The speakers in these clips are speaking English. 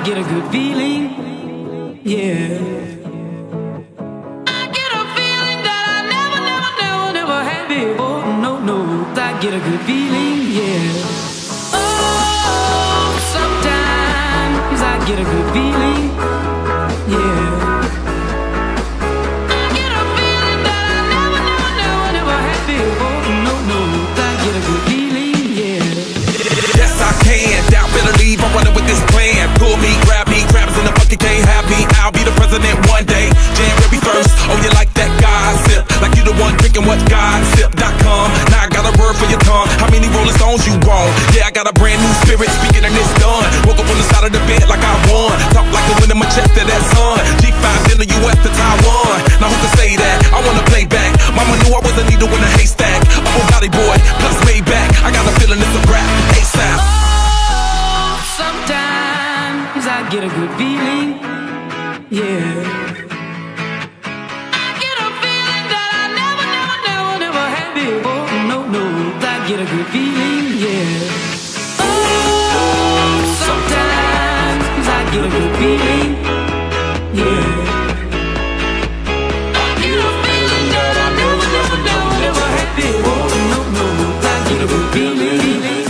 get a good feeling, yeah. I get a feeling that I never had before. No, I get a good feeling, yeah. Oh, sometimes I get a good feeling, yeah. I get a feeling that I never had before. No, I get a good feeling, yeah. Yes, I can. Doubt, better leave. I'm running with this plan. Pull me, grab me, crabs in the bucket can't have me. I'll be the president one day. January 1st. Oh, you like that gossip? Like you the one drinking what gossip.com. Now I got a word for your tongue. How many Rolling Stones you want? Yeah, I got a brand new spirit speaking and it's done. Woke up on the side of the bed like I won. Talk like the wind in my chest to that sun. G5 in the US to Taiwan. Now who can say that? I wanna play back. Mama knew I was a needle in a haystack. I'm a body boy, plus made back. I got a feeling it's a rap. ASAP. Sometimes I get a good feeling, yeah. I get a feeling that I never had before. No, I get a good feeling, yeah. Oh, sometimes I get a good feeling, yeah. I get a feeling that I never had before. No, I get a good feeling.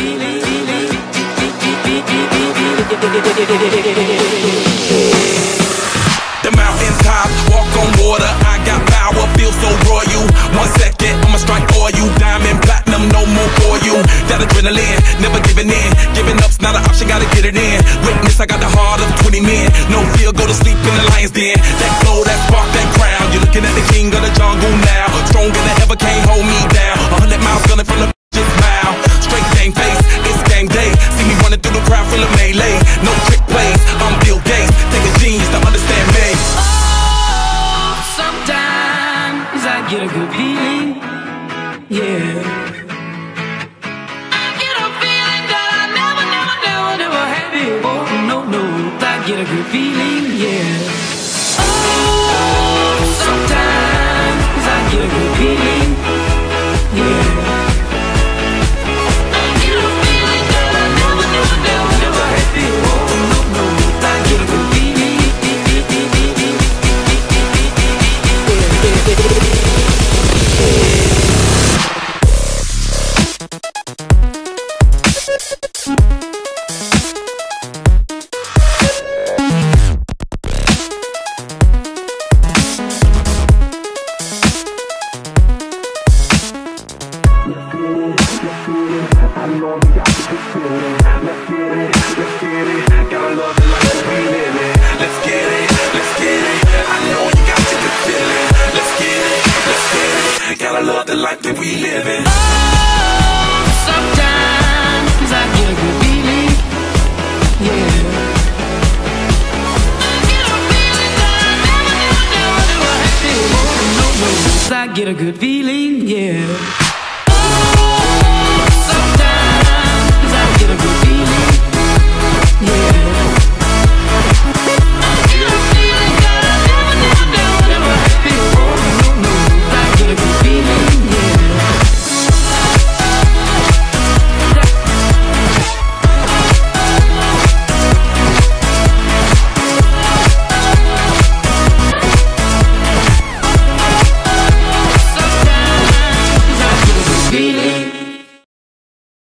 The mountaintop, walk on water, I got power, feel so royal. 1 second, I'ma strike oil, you diamond, platinum, no more for you. That adrenaline, never giving in. Giving up's not an option, gotta get it in. Witness, I got the heart of 20 men. No fear, go to sleep in the lion's den. That glow, that spark, that crown. You're looking at the king of the jungle now. Stronger than ever, can't hold me down. 100 miles gunning from the just mile. Straight game face, it's game day. See me running through the crowd full of melee. No trick plays, I'm Bill Gates. Take a genius to understand me. Oh, sometimes I get a good feeling, yeah. I get a feeling that I never had before. No, I get a good feeling, yeah. Oh, sometimes I get a good feeling, yeah. I get a good feeling, yeah.